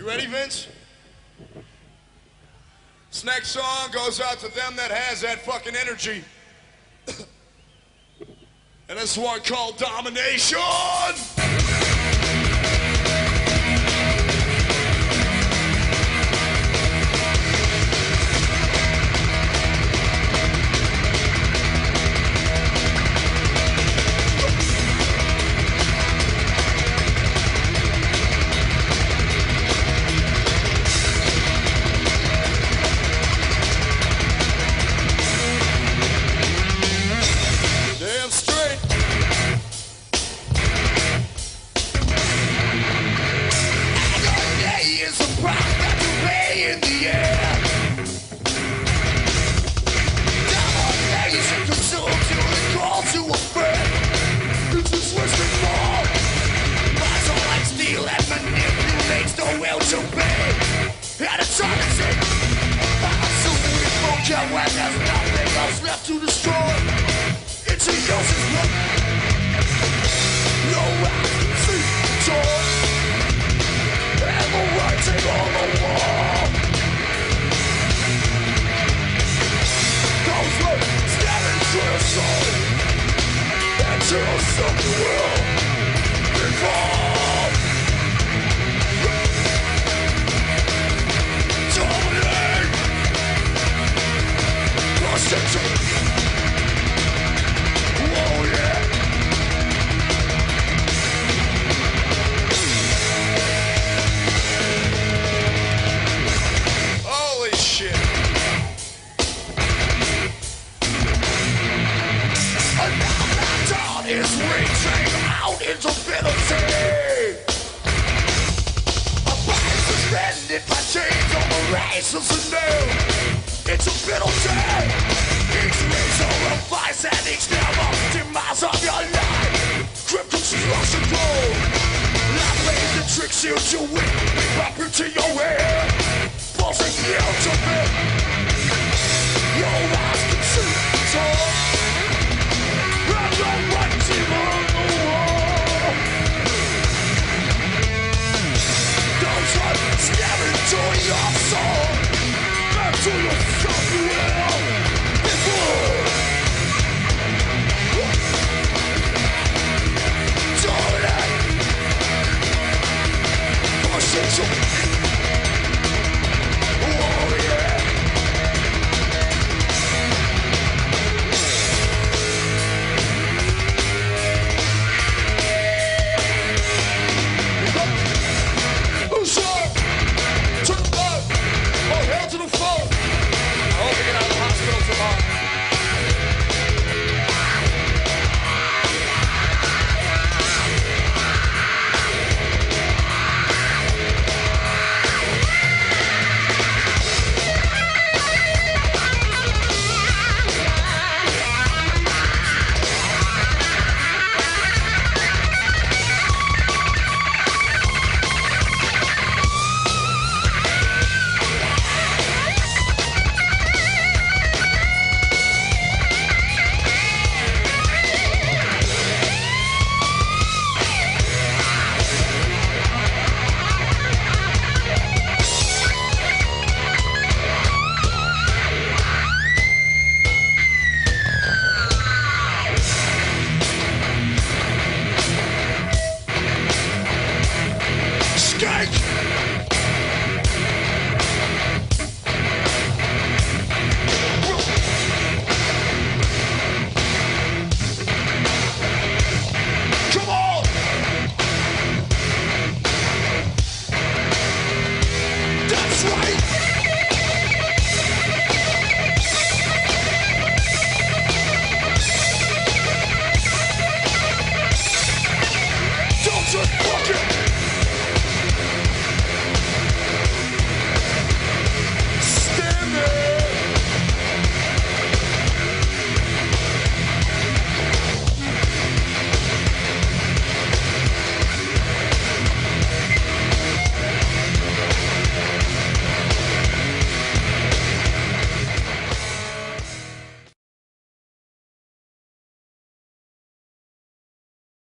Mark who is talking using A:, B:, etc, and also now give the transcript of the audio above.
A: You ready, Vince? This next song goes out to them that has that fucking energy. And this one called Domination! When there's nothing else left to destroy, it's a useless look. No see joy, and the writing on the wall. Those words staring through your soul until something will evolve. Dominate. Oh yeah. Holy shit. Another dawn is reaching out into infinity. A body suspended by chains on the races anew. It's a penalty. Each razor of vice and each never demise of your life. Grip construction roll. Life plays that tricks you to win. Up into your head. Pulsing the ultimate. Your eyes can see it all. And the writing on the wall. Those are staring to your soul. To your self-will before Dominate. Domination.